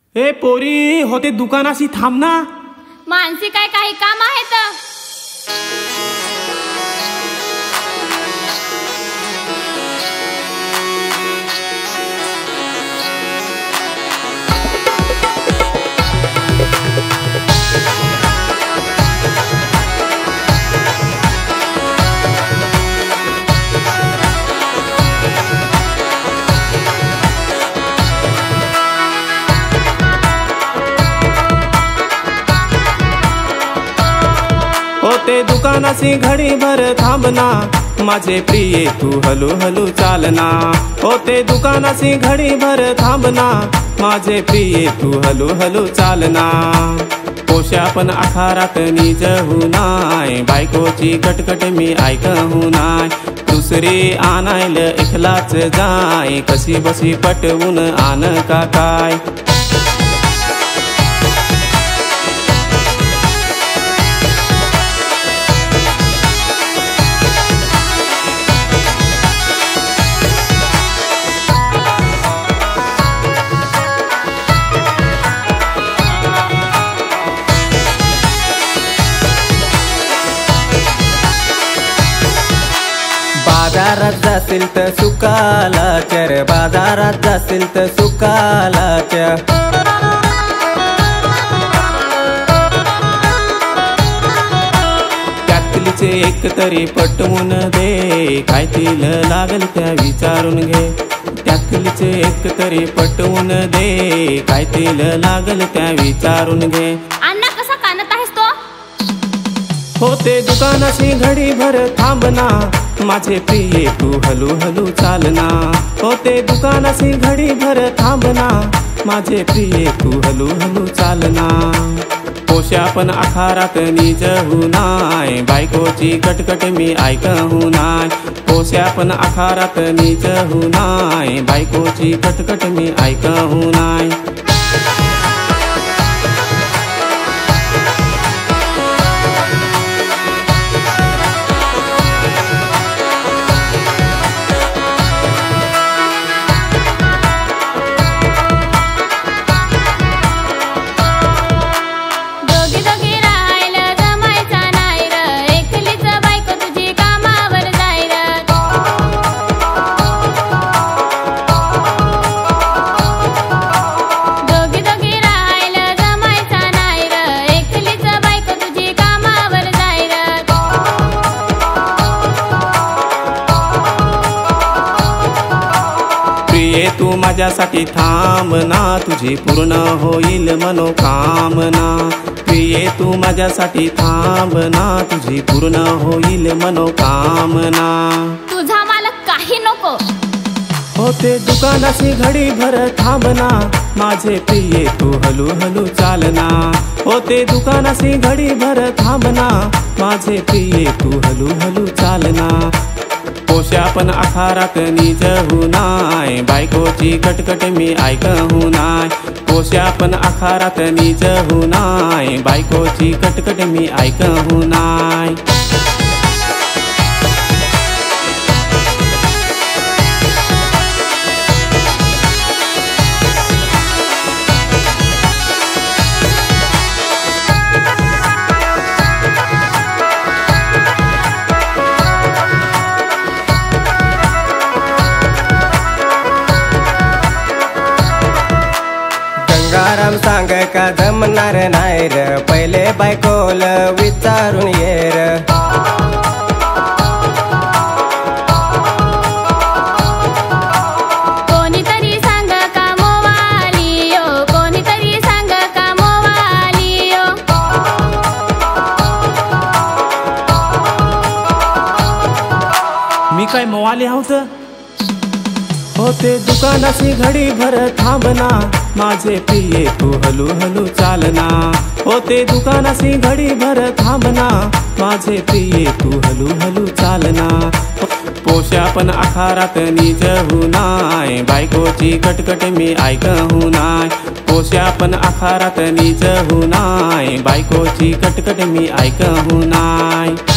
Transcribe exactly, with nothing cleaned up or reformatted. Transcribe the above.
ए पोरी होते दुकानाशी थांब ना। मानसी काय काही काम आहे तर होते दुकानाशी घडी भर थांबना माझे प्रिय तू हलू हलू चालना। होते दुकानाशी घडी भर थांबना माझे प्रिय तू हलू हलू चालना। पोशा पण आखारात निज हुनाय बायकोची कटकट मी ऐकहू नाय। दुसरी आणायल एकलाच जाय कशी बशी पटवून आण का काय। बाजारात जाशील तर सुकाला चर बाजारात जाशील तर सुकाला चर। त्यातलीचे एक तरी पटवून दे काय तिला लागल त्या विचारून घे। त्यातलीचे एक तरी पटवून दे काय तिला लागल त्या विचारून घे। अण्णा कसा कानत आहेस तो? होते दुकानाशी घडी भर थांबना माझे प्रिय तू हलू हलू चालना। होते दुकानाशी घडी भर थांबना माझे प्रिय तू हलू हलू चालना। पोशा पण आखारात निज हुनाय बायकोची कटकट मी ऐकहू नाय। पोशा पण आखारात निज हुनाय बायकोची कटकट मी ऐकहू नाय। तू माझ्यासाठी थांबना तुझी पूर्ण होईल मनोकामना। प्रिये तू माझ्यासाठी थांबना तुझी पूर्ण होईल मनोकामना। तुझा मला काही नको। होते दुकानाशी घडी भर थांबना माझे प्रिय तू हलू हलू चालना। होते दुकानाशी घडी भर थांबना माझे प्रिय तू हलू हलू चालना। पोशा पण आखारात निज हुनाय बायकोची कटकट मी ऐकहू नाय। पोशा पण आखारात निज हुनाय बायकोची कटकट मी ऐकहू नाय। गंगाराम सांग का जमणार नाही र पहिले बायकोल विचारून ये र। कोणीतरी सांग का मोवाली ओ कोणीतरी सांग का मोवाली ओ। मी काय मोवाले आहोत? होते दुकानाशी घडी भर थांबना माझे प्रिय तू हलू हलू चालना। होते दुकानाशी घडी भर थांबना माझे प्रिय तू हलू हलू चालना। पोशा पण आखारात निज हुनाय बायकोची कटकट मी ऐकहू नाय। पोशा पण आखारात निज हुनाय बायकोची कटकट मी ऐकहू नाय।